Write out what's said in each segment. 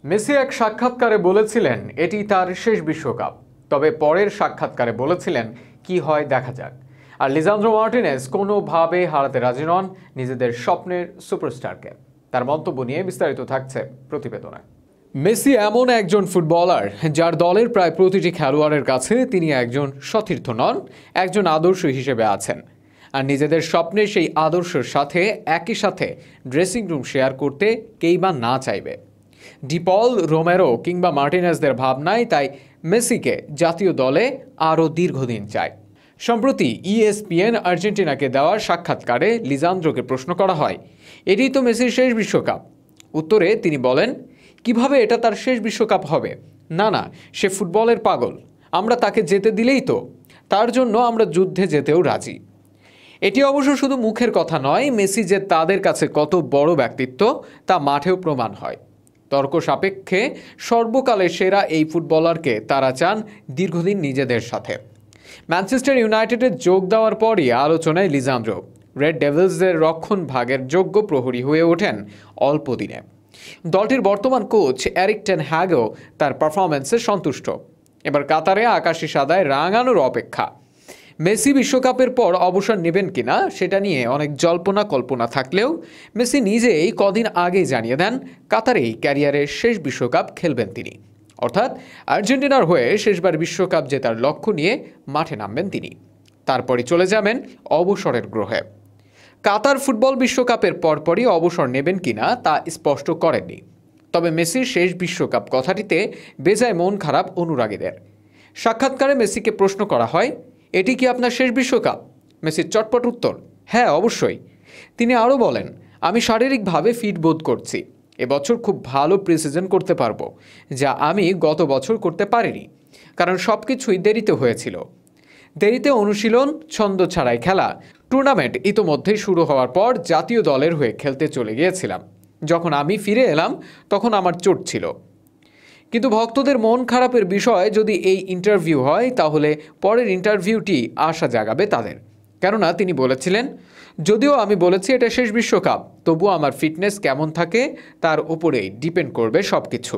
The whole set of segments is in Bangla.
মেসি এক সাক্ষাৎকারে বলেছিলেন এটি তার শেষ বিশ্বকাপ। তবে পরের সাক্ষাৎকারে বলেছিলেন কি হয় দেখা যাক। আর লিসান্দ্রো মার্টিনেজ কোনোভাবে হারাতে রাজি নন নিজেদের স্বপ্নের সুপারস্টারকে। তার মন্তব্য নিয়ে বিস্তারিত থাকছে প্রতিবেদনে। মেসি এমন একজন ফুটবলার যার দলের প্রায় প্রতিটি খেলোয়াড়ের কাছে তিনি একজন সতীর্থ নন, একজন আদর্শ হিসেবে আছেন। আর নিজেদের স্বপ্নের সেই আদর্শের সাথে একই সাথে ড্রেসিং রুম শেয়ার করতে কেই বা না চাইবে। ডিপল, রোমেরো কিংবা মার্টিনেজদের ভাবনায় তাই মেসিকে জাতীয় দলে আরও দীর্ঘদিন চায়। সম্প্রতি ESPN আর্জেন্টিনাকে দেওয়া সাক্ষাৎকারে লিসান্দ্রোকে প্রশ্ন করা হয়, এটিই তো মেসির শেষ বিশ্বকাপ। উত্তরে তিনি বলেন, কিভাবে এটা তার শেষ বিশ্বকাপ হবে? না, সে ফুটবলের পাগল। আমরা তাকে যেতে দিলেই তো, তার জন্য আমরা যুদ্ধে যেতেও রাজি। এটি অবশ্য শুধু মুখের কথা নয়, মেসি যে তাদের কাছে কত বড় ব্যক্তিত্ব তা মাঠেও প্রমাণ হয়। তর্ক সাপেক্ষে সর্বকালের সেরা এই ফুটবলারকে তারা চান দীর্ঘদিন নিজেদের সাথে। ম্যানচেস্টার ইউনাইটেডে যোগ দেওয়ার পরই আলোচনায় লিসান্দ্রো রেড ডেভিলসের রক্ষণ ভাগের যোগ্য প্রহরী হয়ে ওঠেন অল্প দিনে। দলটির বর্তমান কোচ এরিক টেন হ্যাগও তার পারফরম্যান্সে সন্তুষ্ট। এবার কাতারে আকাশি সাদায় রাঙানোর অপেক্ষা। মেসি বিশ্বকাপের পর অবসর নেবেন কিনা সেটা নিয়ে অনেক জল্পনা কল্পনা থাকলেও মেসি নিজেই কদিন আগেই জানিয়ে দেন কাতারেই ক্যারিয়ারের শেষ বিশ্বকাপ খেলবেন তিনি। অর্থাৎ আর্জেন্টিনার হয়ে শেষবার বিশ্বকাপ জেতার লক্ষ্য নিয়ে মাঠে নামবেন তিনি। তারপরই চলে যাবেন অবসরের গ্রহে। কাতার ফুটবল বিশ্বকাপের পরপরই অবসর নেবেন কিনা তা স্পষ্ট করেননি। তবে মেসির শেষ বিশ্বকাপ কথাটিতে বেজায় মন খারাপ অনুরাগীদের। সাক্ষাৎকারে মেসিকে প্রশ্ন করা হয়, এটি কি আপনার শেষ বিশ্বকাপ? মেসির চটপট উত্তর, হ্যাঁ অবশ্যই। তিনি আরও বলেন, আমি শারীরিকভাবে ফিট বোধ করছি। এবছর খুব ভালো প্রিসিজন করতে পারবো, যা আমি গত বছর করতে পারিনি, কারণ সব কিছুই দেরিতে হয়েছিল। দেরিতে অনুশীলন, ছন্দ ছাড়াই খেলা। টুর্নামেন্ট ইতোমধ্যেই শুরু হওয়ার পর জাতীয় দলের হয়ে খেলতে চলে গিয়েছিলাম। যখন আমি ফিরে এলাম তখন আমার চোট ছিল। কিন্তু ভক্তদের মন খারাপের বিষয় যদি এই ইন্টারভিউ হয়, তাহলে পরের ইন্টারভিউটি আশা জাগাবে তাদের। কেননা তিনি বলেছিলেন, যদিও আমি বলেছি এটা শেষ বিশ্বকাপ, তবুও আমার ফিটনেস কেমন থাকে তার উপরেই ডিপেন্ড করবে সব কিছু।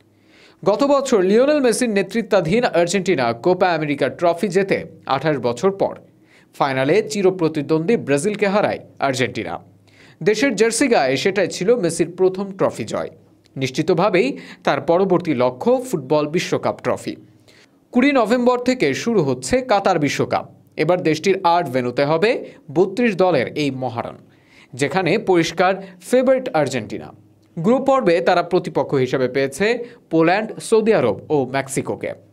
গত বছর লিওনেল মেসির নেতৃত্বাধীন আর্জেন্টিনা কোপা আমেরিকা ট্রফি জেতে 28 বছর পর ফাইনালে চিরপ্রতিদ্বন্দ্বী ব্রাজিলকে হারায় আর্জেন্টিনা। দেশের জার্সি গায়ে সেটাই ছিল মেসির প্রথম ট্রফি জয়। নিশ্চিতভাবেই তার পরবর্তী লক্ষ্য ফুটবল বিশ্বকাপ ট্রফি। 20 নভেম্বর থেকে শুরু হচ্ছে কাতার বিশ্বকাপ। এবার দেশটির 8 ভেন্যুতে হবে 32 দলের এই মহারণ, যেখানে পরিষ্কার ফেভারিট আর্জেন্টিনা। গ্রুপ পর্বে তারা প্রতিপক্ষ হিসেবে পেয়েছে পোল্যান্ড, সৌদি আরব ও মেক্সিকোকে।